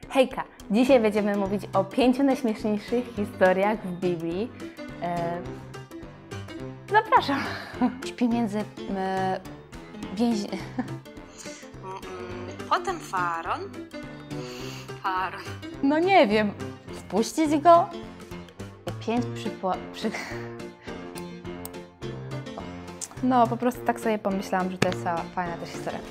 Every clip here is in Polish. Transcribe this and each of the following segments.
Hejka! Dzisiaj będziemy mówić o 5 najśmieszniejszych historiach w Biblii. Zapraszam! Śpi między Potem Faraon. No nie wiem. Wpuścić go? 5 No po prostu tak sobie pomyślałam, że to jest fajna też historia.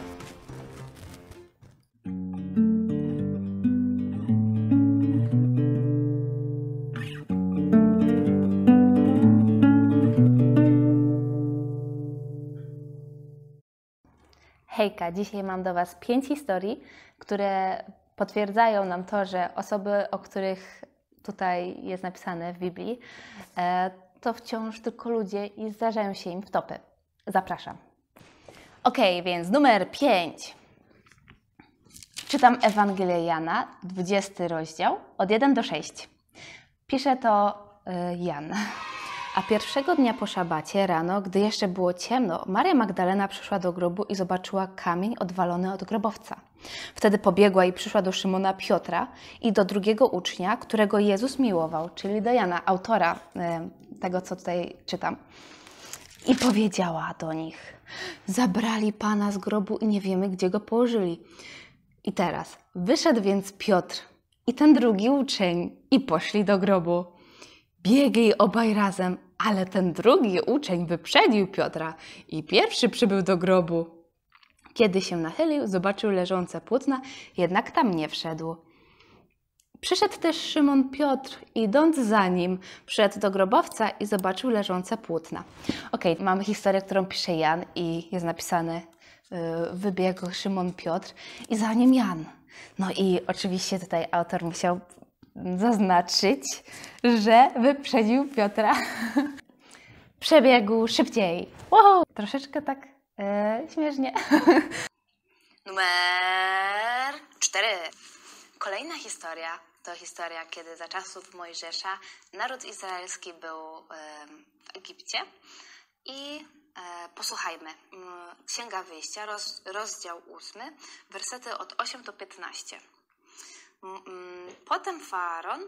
Hejka, dzisiaj mam do Was 5 historii, które potwierdzają nam to, że osoby, o których tutaj jest napisane w Biblii, to wciąż tylko ludzie i zdarzają się im wtopy. Zapraszam. Więc numer 5. Czytam Ewangelię Jana, 20 rozdział, od 1 do 6. Pisze to Jan. A pierwszego dnia po szabacie rano, gdy jeszcze było ciemno, Maria Magdalena przyszła do grobu i zobaczyła kamień odwalony od grobowca. Wtedy pobiegła i przyszła do Szymona Piotra i do drugiego ucznia, którego Jezus miłował, czyli do Jana, autora tego, co tutaj czytam. I powiedziała do nich: zabrali Pana z grobu i nie wiemy, gdzie go położyli. I teraz wyszedł więc Piotr i ten drugi uczeń i poszli do grobu. Biegli obaj razem, ale ten drugi uczeń wyprzedził Piotra i pierwszy przybył do grobu. Kiedy się nachylił, zobaczył leżące płótna, jednak tam nie wszedł. Przyszedł też Szymon Piotr, idąc za nim, wszedł do grobowca i zobaczył leżące płótna. Mamy historię, którą pisze Jan i jest napisane: wybiegł Szymon Piotr i za nim Jan. No i oczywiście tutaj autor musiał zaznaczyć, że wyprzedził Piotra. Przebiegł szybciej. Wow, troszeczkę tak śmiesznie. Numer 4. Kolejna historia to historia, kiedy za czasów Mojżesza naród izraelski był w Egipcie i posłuchajmy. Księga Wyjścia, rozdział 8, wersety od 8 do 15. Potem Faraon.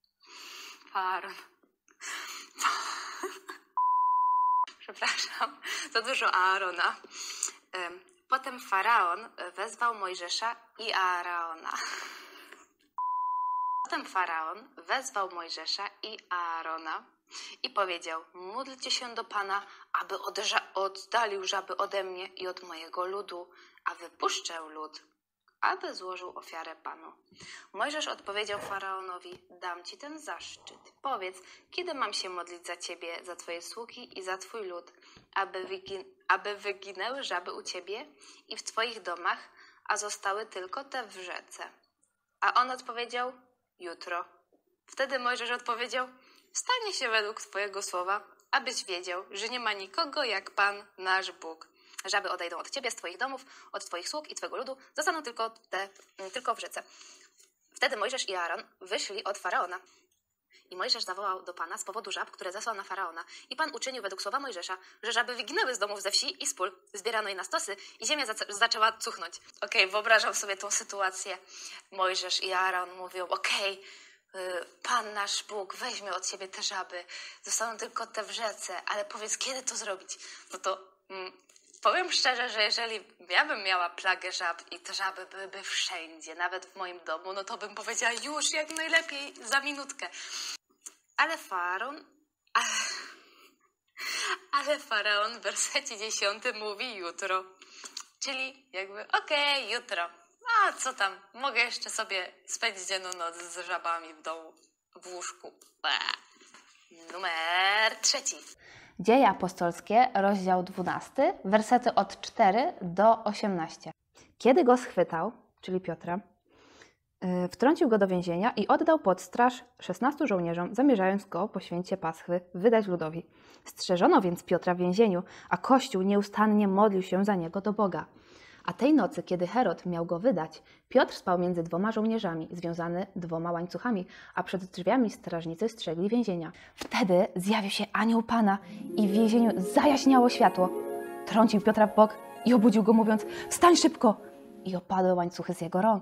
Przepraszam, za dużo Aarona. Potem Faraon wezwał Mojżesza i Aarona. Potem Faraon wezwał Mojżesza i Aarona i powiedział: módlcie się do Pana, aby oddalił żaby ode mnie i od mojego ludu, a wypuszczę lud, aby złożył ofiarę Panu. Mojżesz odpowiedział Faraonowi: dam Ci ten zaszczyt. Powiedz, kiedy mam się modlić za Ciebie, za Twoje sługi i za Twój lud, aby wyginęły żaby u Ciebie i w Twoich domach, a zostały tylko te w rzece. A on odpowiedział: jutro. Wtedy Mojżesz odpowiedział: stanie się według Twojego słowa, abyś wiedział, że nie ma nikogo jak Pan, nasz Bóg. Żaby odejdą od Ciebie, z Twoich domów, od Twoich sług i Twojego ludu, zostaną tylko w rzece. Wtedy Mojżesz i Aaron wyszli od Faraona. I Mojżesz zawołał do Pana z powodu żab, które zesłał na Faraona. I Pan uczynił według słowa Mojżesza, że żaby wyginęły z domów ze wsi i z pól. Zbierano je na stosy i ziemia zaczęła cuchnąć. Wyobrażam sobie tą sytuację. Mojżesz i Aaron mówią: Pan nasz Bóg weźmie od Ciebie te żaby. Zostaną tylko te w rzece, ale powiedz, kiedy to zrobić? No to powiem szczerze, że jeżeli ja bym miała plagę żab i te żaby byłyby wszędzie, nawet w moim domu, no to bym powiedziała: już jak najlepiej, za minutkę. Ale Faraon w wersecie 10 mówi jutro. Czyli jutro. A co tam, mogę jeszcze sobie spędzić jedną noc z żabami w domu, w łóżku. Numer 3. Dzieje apostolskie, rozdział 12, wersety od 4 do 18. Kiedy go schwytał, czyli Piotra, wtrącił go do więzienia i oddał pod straż 16 żołnierzom, zamierzając go po święcie Paschy wydać ludowi. Strzeżono więc Piotra w więzieniu, a Kościół nieustannie modlił się za niego do Boga. A tej nocy, kiedy Herod miał go wydać, Piotr spał między 2 żołnierzami, związany 2 łańcuchami, a przed drzwiami strażnicy strzegli więzienia. Wtedy zjawił się anioł Pana i w więzieniu zajaśniało światło. Trącił Piotra w bok i obudził go, mówiąc: wstań szybko! I opadły łańcuchy z jego rąk.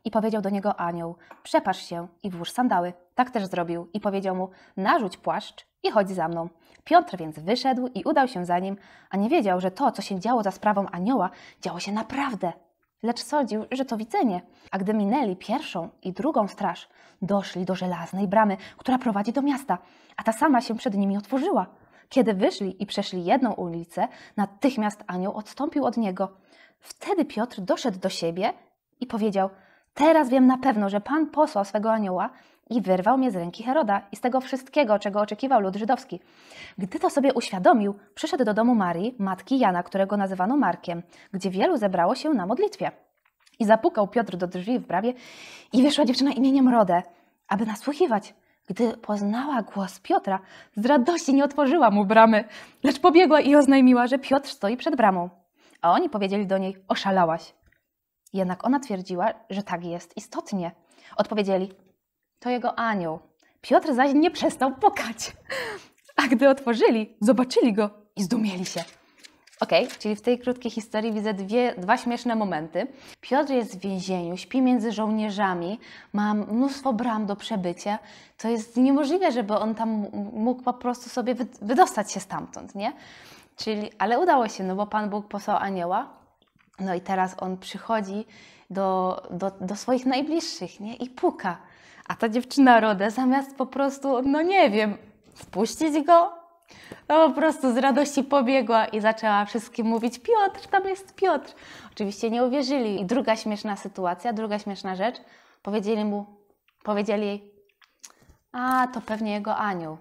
I powiedział do niego anioł: przepasz się i włóż sandały. Tak też zrobił i powiedział mu: narzuć płaszcz i chodź za mną. Piotr więc wyszedł i udał się za nim, a nie wiedział, że to, co się działo za sprawą anioła, działo się naprawdę. Lecz sądził, że to widzenie. A gdy minęli pierwszą i drugą straż, doszli do żelaznej bramy, która prowadzi do miasta, a ta sama się przed nimi otworzyła. Kiedy wyszli i przeszli jedną ulicę, natychmiast anioł odstąpił od niego. Wtedy Piotr doszedł do siebie i powiedział: teraz wiem na pewno, że Pan posłał swego anioła i wyrwał mnie z ręki Heroda i z tego wszystkiego, czego oczekiwał lud żydowski. Gdy to sobie uświadomił, przyszedł do domu Marii, matki Jana, którego nazywano Markiem, gdzie wielu zebrało się na modlitwie. I zapukał Piotr do drzwi w bramie i wyszła dziewczyna imieniem Rodę, aby nasłuchiwać. Gdy poznała głos Piotra, z radości nie otworzyła mu bramy, lecz pobiegła i oznajmiła, że Piotr stoi przed bramą. A oni powiedzieli do niej: oszalałaś. Jednak ona twierdziła, że tak jest istotnie. Odpowiedzieli: to jego anioł. Piotr zaś nie przestał pukać. A gdy otworzyli, zobaczyli go i zdumieli się. Czyli w tej krótkiej historii widzę dwa śmieszne momenty. Piotr jest w więzieniu, śpi między żołnierzami, ma mnóstwo bram do przebycia. To jest niemożliwe, żeby on tam mógł po prostu sobie wydostać się stamtąd, nie? Ale udało się, no bo Pan Bóg posłał anioła. No i teraz on przychodzi do swoich najbliższych, nie? I puka. A ta dziewczyna Rodę zamiast po prostu, no nie wiem, wpuścić go, no po prostu z radości pobiegła i zaczęła wszystkim mówić: Piotr, tam jest Piotr. Oczywiście nie uwierzyli. I druga śmieszna sytuacja, druga śmieszna rzecz. Powiedzieli jej: a to pewnie jego anioł.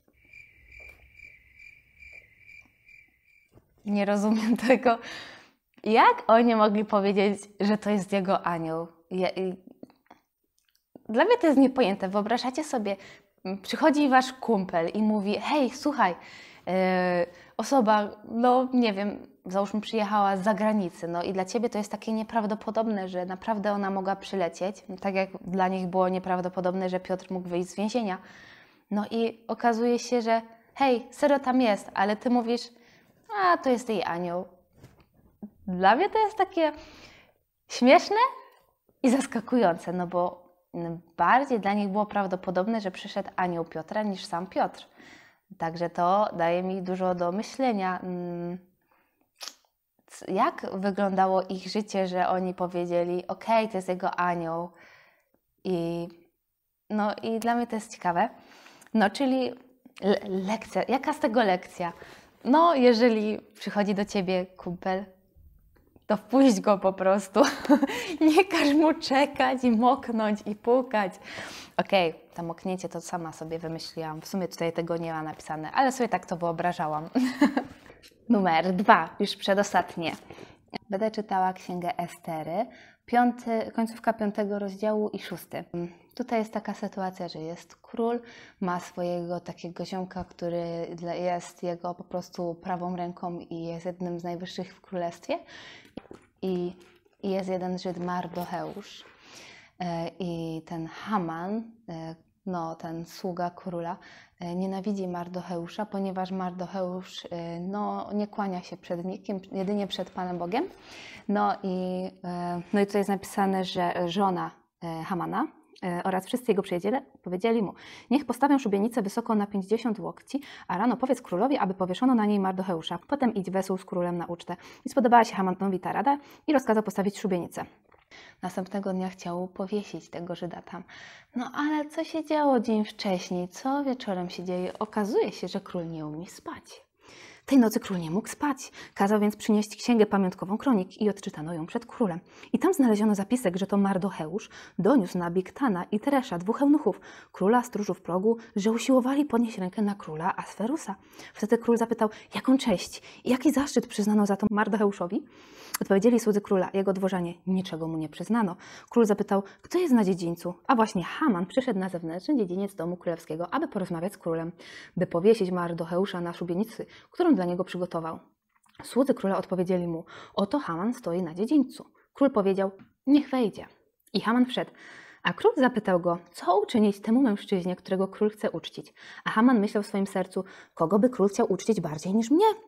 Nie rozumiem tego. Jak oni mogli powiedzieć, że to jest jego anioł? Dla mnie to jest niepojęte. Wyobrażacie sobie, przychodzi wasz kumpel i mówi: hej, słuchaj, osoba, no nie wiem, załóżmy przyjechała z zagranicy, no i dla ciebie to jest takie nieprawdopodobne, że naprawdę ona mogła przylecieć, tak jak dla nich było nieprawdopodobne, że Piotr mógł wyjść z więzienia. No i okazuje się, że hej, serio tam jest, ale ty mówisz: a to jest jej anioł. Dla mnie to jest takie śmieszne i zaskakujące, no bo bardziej dla nich było prawdopodobne, że przyszedł anioł Piotra niż sam Piotr. Także to daje mi dużo do myślenia. Jak wyglądało ich życie, że oni powiedzieli: okej, to jest jego anioł. I dla mnie to jest ciekawe. No, czyli lekcja. Jaka z tego lekcja? No, jeżeli przychodzi do ciebie kumpel, to wpuść go po prostu. Nie każ mu czekać i moknąć i pukać. To moknięcie to sama sobie wymyśliłam. W sumie tutaj tego nie ma napisane, ale sobie tak to wyobrażałam. Numer 2, już przedostatnie. Będę czytała Księgę Estery, końcówka 5 rozdziału i 6. Tutaj jest taka sytuacja, że jest król, ma swojego takiego ziomka, który jest jego po prostu prawą ręką i jest jednym z najwyższych w królestwie. I jest jeden Żyd, Mardocheusz. I ten Haman, ten sługa króla, nienawidzi Mardocheusza, ponieważ Mardocheusz nie kłania się przed nikim, jedynie przed Panem Bogiem. No i tu jest napisane, że żona Hamana oraz wszyscy jego przyjaciele powiedzieli mu: niech postawią szubienicę wysoko na 50 łokci, a rano powiedz królowi, aby powieszono na niej Mardocheusza. Potem idź wesół z królem na ucztę. I spodobała się Hamanowi ta rada i rozkazał postawić szubienicę. Następnego dnia chciał powiesić tego Żyda tam. No ale co się działo dzień wcześniej? Co wieczorem się dzieje? Okazuje się, że król nie umie spać. Tej nocy król nie mógł spać. Kazał więc przynieść księgę pamiątkową kronik i odczytano ją przed królem. I tam znaleziono zapisek, że to Mardocheusz doniósł na Biktana i Teresza, 2 eunuchów, króla stróżów progu, że usiłowali podnieść rękę na króla Asferusa. Wtedy król zapytał: jaką cześć i jaki zaszczyt przyznano za to Mardocheuszowi? Odpowiedzieli słudzy króla, jego dworzanie: niczego mu nie przyznano. Król zapytał: kto jest na dziedzińcu? A właśnie Haman przyszedł na zewnętrzny dziedziniec domu królewskiego, aby porozmawiać z królem, by powiesić Mardocheusza na szubienicy, którą dla niego przygotował. Słudzy króla odpowiedzieli mu: oto Haman stoi na dziedzińcu. Król powiedział: niech wejdzie. I Haman wszedł. A król zapytał go: co uczynić temu mężczyźnie, którego król chce uczcić? A Haman myślał w swoim sercu: kogo by król chciał uczcić bardziej niż mnie?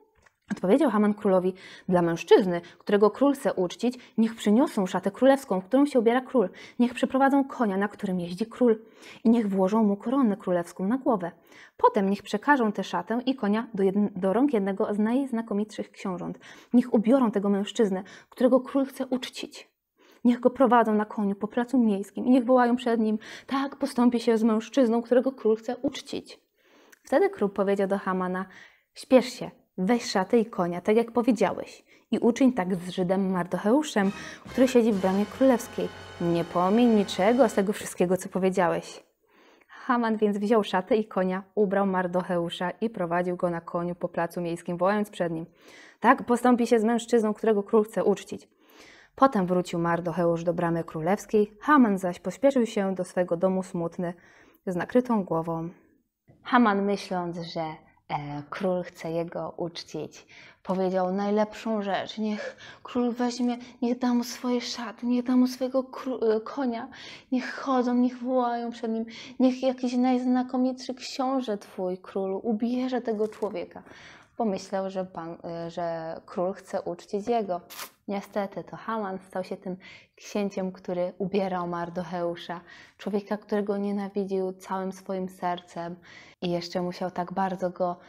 Odpowiedział Haman królowi: dla mężczyzny, którego król chce uczcić, niech przyniosą szatę królewską, w którą się ubiera król. Niech przyprowadzą konia, na którym jeździ król. I niech włożą mu koronę królewską na głowę. Potem niech przekażą tę szatę i konia do rąk jednego z najznakomitszych książąt. Niech ubiorą tego mężczyznę, którego król chce uczcić. Niech go prowadzą na koniu po placu miejskim i niech wołają przed nim: tak postąpi się z mężczyzną, którego król chce uczcić. Wtedy król powiedział do Hamana: śpiesz się, weź szatę i konia, tak jak powiedziałeś, i uczyń tak z Żydem Mardocheuszem, który siedzi w bramie królewskiej. Nie pomiń niczego z tego wszystkiego, co powiedziałeś. Haman więc wziął szatę i konia, ubrał Mardocheusza i prowadził go na koniu po placu miejskim, wołając przed nim: tak postąpi się z mężczyzną, którego król chce uczcić. Potem wrócił Mardocheusz do bramy królewskiej, Haman zaś pośpieszył się do swego domu smutny, z nakrytą głową. Haman, myśląc, że król chce jego uczcić, powiedział najlepszą rzecz: niech król weźmie, niech da mu swoje szaty, niech da mu swojego konia, niech chodzą, niech wołają przed nim, niech jakiś najznakomitszy książę twój, królu, ubierze tego człowieka. Pomyślał, że król chce uczcić jego. Niestety to Haman stał się tym księciem, który ubierał Mardocheusza, człowieka, którego nienawidził całym swoim sercem i jeszcze musiał tak bardzo go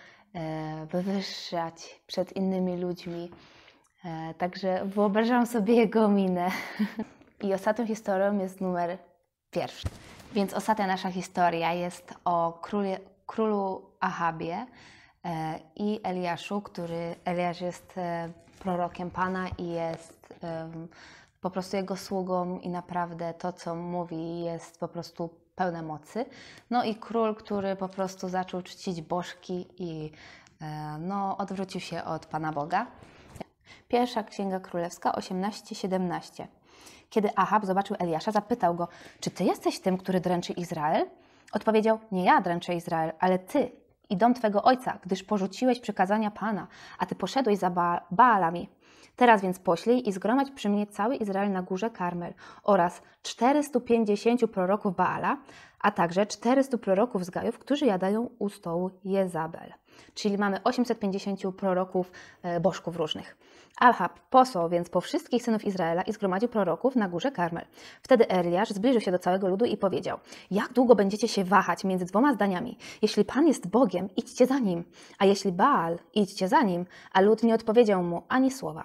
wywyższać przed innymi ludźmi. Także wyobrażam sobie jego minę. I ostatnią historią jest numer 1. Więc ostatnia nasza historia jest o królu Ahabie i Eliaszu, Eliasz jest prorokiem Pana i jest po prostu jego sługą i naprawdę to, co mówi, jest po prostu pełne mocy. No i król, który po prostu zaczął czcić bożki i odwrócił się od Pana Boga. Pierwsza Księga Królewska 18:17. Kiedy Ahab zobaczył Eliasza, zapytał go: czy ty jesteś tym, który dręczy Izrael? Odpowiedział: nie ja dręczę Izrael, ale ty i dom twego ojca, gdyż porzuciłeś przykazania Pana, a ty poszedłeś za Baalami. Teraz więc poślij i zgromadź przy mnie cały Izrael na górze Karmel oraz 450 proroków Baala, a także 400 proroków z Gajów, którzy jadają u stołu Jezabel. Czyli mamy 850 proroków, bożków różnych. Ahab posłał więc po wszystkich synów Izraela i zgromadził proroków na górze Karmel. Wtedy Eliasz zbliżył się do całego ludu i powiedział: jak długo będziecie się wahać między dwoma zdaniami? Jeśli Pan jest Bogiem, idźcie za Nim, a jeśli Baal, idźcie za Nim. A lud nie odpowiedział mu ani słowa.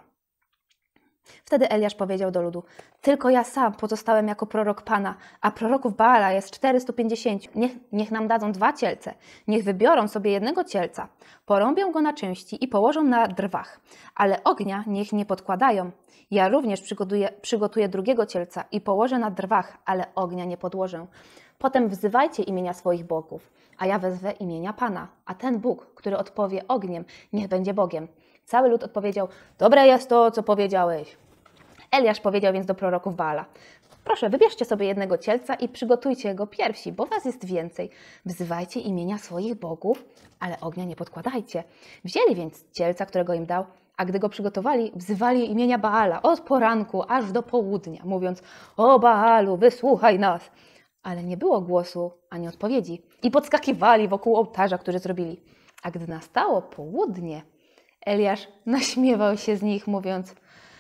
Wtedy Eliasz powiedział do ludu: tylko ja sam pozostałem jako prorok Pana, a proroków Baala jest 450. Niech nam dadzą 2 cielce. Niech wybiorą sobie jednego cielca, porąbią go na części i położą na drwach, ale ognia niech nie podkładają. Ja również przygotuję drugiego cielca i położę na drwach, ale ognia nie podłożę. Potem wzywajcie imienia swoich bogów, a ja wezwę imienia Pana, a ten Bóg, który odpowie ogniem, niech będzie Bogiem. Cały lud odpowiedział: dobre jest to, co powiedziałeś. Eliasz powiedział więc do proroków Baala: proszę, wybierzcie sobie jednego cielca i przygotujcie go pierwsi, bo was jest więcej. Wzywajcie imienia swoich bogów, ale ognia nie podkładajcie. Wzięli więc cielca, którego im dał, a gdy go przygotowali, wzywali imienia Baala od poranku aż do południa, mówiąc: o Baalu, wysłuchaj nas. Ale nie było głosu ani odpowiedzi i podskakiwali wokół ołtarza, który zrobili. A gdy nastało południe, Eliasz naśmiewał się z nich, mówiąc: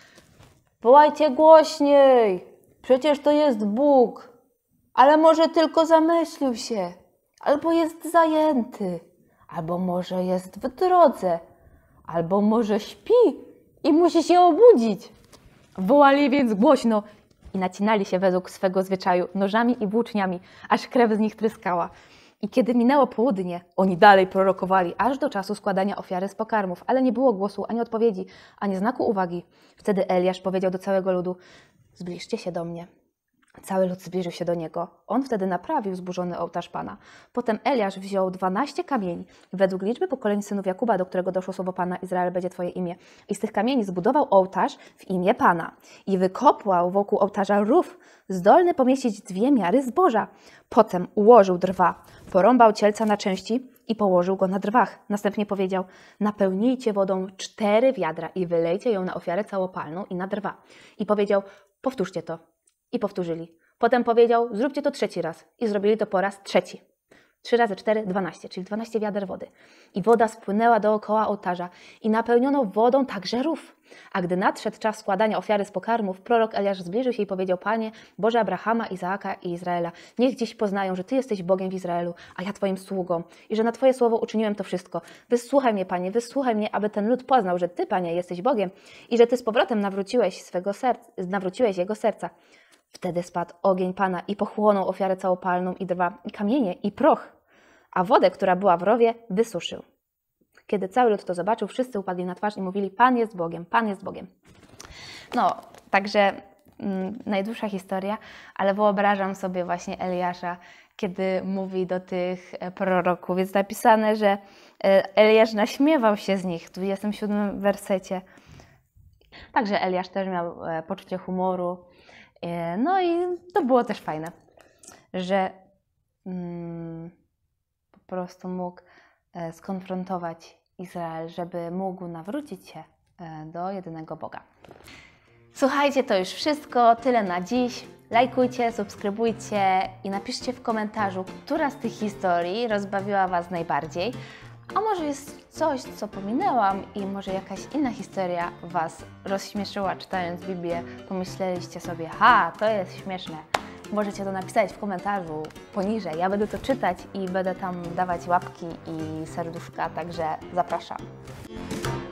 wołajcie głośniej, przecież to jest Bóg, ale może tylko zamyślił się, albo jest zajęty, albo może jest w drodze, albo może śpi i musi się obudzić. Wołali więc głośno i nacinali się według swego zwyczaju nożami i włóczniami, aż krew z nich tryskała. I kiedy minęło południe, oni dalej prorokowali, aż do czasu składania ofiary z pokarmów, ale nie było głosu, ani odpowiedzi, ani znaku uwagi. Wtedy Eliasz powiedział do całego ludu: zbliżcie się do mnie. Cały lud zbliżył się do niego. On wtedy naprawił zburzony ołtarz Pana. Potem Eliasz wziął 12 kamieni, według liczby pokoleń synów Jakuba, do którego doszło słowo Pana: Izrael będzie Twoje imię. I z tych kamieni zbudował ołtarz w imię Pana. I wykopał wokół ołtarza rów, zdolny pomieścić 2 miary zboża. Potem ułożył drwa, porąbał cielca na części i położył go na drwach. Następnie powiedział: napełnijcie wodą 4 wiadra i wylejcie ją na ofiarę całopalną i na drwa. I powiedział: powtórzcie to. I powtórzyli. Potem powiedział: zróbcie to 3. raz. I zrobili to po raz 3. 3 razy 4, 12, czyli 12 wiader wody. I woda spłynęła dookoła ołtarza i napełniono wodą także rów. A gdy nadszedł czas składania ofiary z pokarmów, prorok Eliasz zbliżył się i powiedział: Panie, Boże Abrahama, Izaaka i Izraela, niech dziś poznają, że Ty jesteś Bogiem w Izraelu, a ja Twoim sługą i że na Twoje słowo uczyniłem to wszystko. Wysłuchaj mnie, Panie, wysłuchaj mnie, aby ten lud poznał, że Ty, Panie, jesteś Bogiem i że Ty z powrotem nawróciłeś jego serca. Wtedy spadł ogień Pana i pochłonął ofiarę całopalną i drwa, i kamienie, i proch, a wodę, która była w rowie, wysuszył. Kiedy cały lud to zobaczył, wszyscy upadli na twarz i mówili: Pan jest Bogiem, Pan jest Bogiem. No, także najdłuższa historia, ale wyobrażam sobie właśnie Eliasza, kiedy mówi do tych proroków. Jest napisane, że Eliasz naśmiewał się z nich w 27 wersecie. Także Eliasz też miał poczucie humoru. No i to było też fajne, że po prostu mógł skonfrontować Izrael, żeby mógł nawrócić się do jedynego Boga. Słuchajcie, to już wszystko, tyle na dziś. Lajkujcie, subskrybujcie i napiszcie w komentarzu, która z tych historii rozbawiła Was najbardziej. A może jest coś, co pominęłam i może jakaś inna historia Was rozśmieszyła, czytając Biblię. Pomyśleliście sobie: to jest śmieszne. Możecie to napisać w komentarzu poniżej. Ja będę to czytać i będę tam dawać łapki i serduszka, także zapraszam.